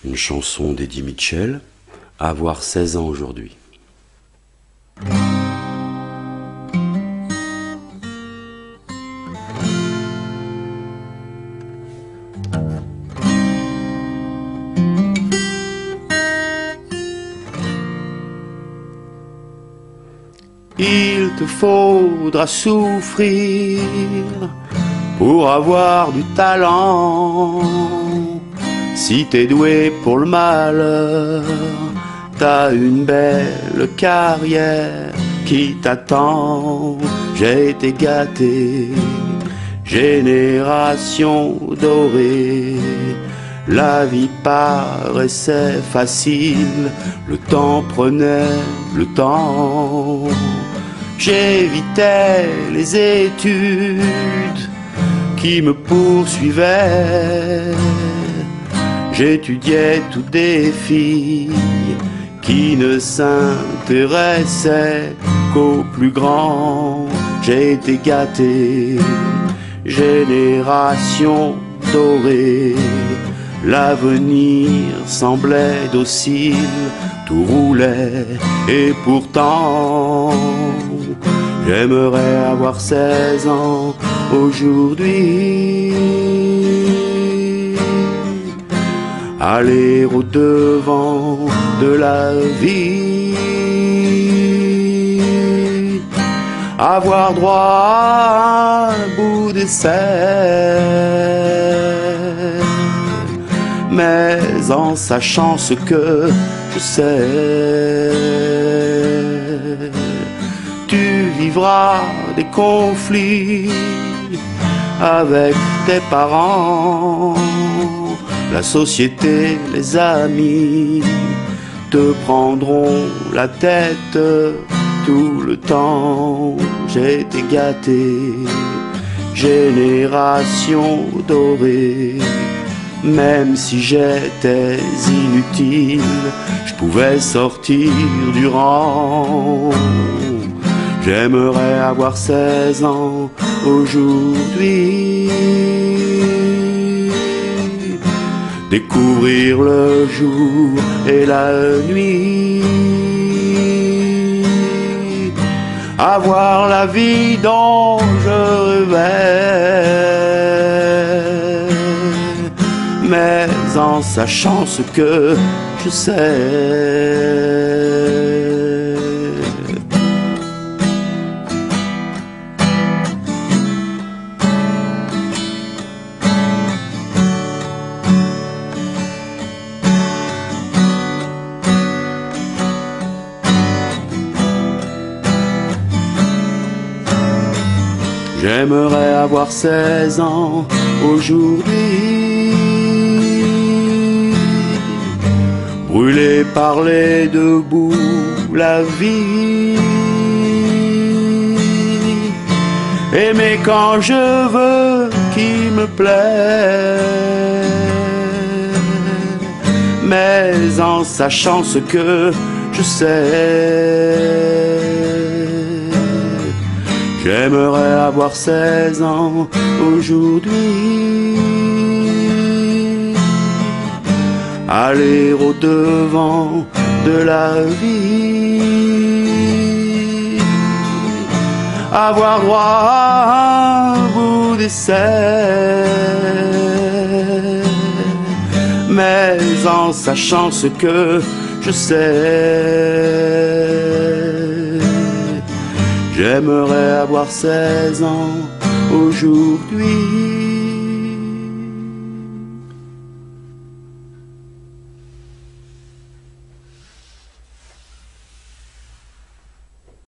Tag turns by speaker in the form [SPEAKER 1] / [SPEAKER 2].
[SPEAKER 1] Une chanson d'Eddie Mitchell, avoir 16 ans aujourd'hui.
[SPEAKER 2] Il te faudra souffrir pour avoir du talent. Si t'es doué pour le malheur, t'as une belle carrière qui t'attend. J'ai été gâté, génération dorée. La vie paraissait facile, le temps prenait le temps. J'évitais les études qui me poursuivaient. J'étudiais toutes des filles qui ne s'intéressaient qu'aux plus grands. J'ai été gâté, génération dorée. L'avenir semblait docile, tout roulait et pourtant j'aimerais avoir 16 ans aujourd'hui. Aller au devant de la vie, avoir droit à un bout d'essai, mais en sachant ce que je sais. Tu vivras des conflits avec tes parents, la société, les amis te prendront la tête tout le temps. J'ai été gâté, génération dorée. Même si j'étais inutile, je pouvais sortir du rang. J'aimerais avoir 16 ans aujourd'hui, découvrir le jour et la nuit, avoir la vie dont je rêvais, mais en sachant ce que je sais. J'aimerais avoir 16 ans aujourd'hui, brûler par les deux bouts la vie, aimer quand je veux, qui me plaît, mais en sachant ce que je sais. J'aimerais avoir 16 ans aujourd'hui, aller au devant de la vie, avoir droit à un bout d'essai, mais en sachant ce que je sais. J'aimerais avoir 16 ans aujourd'hui,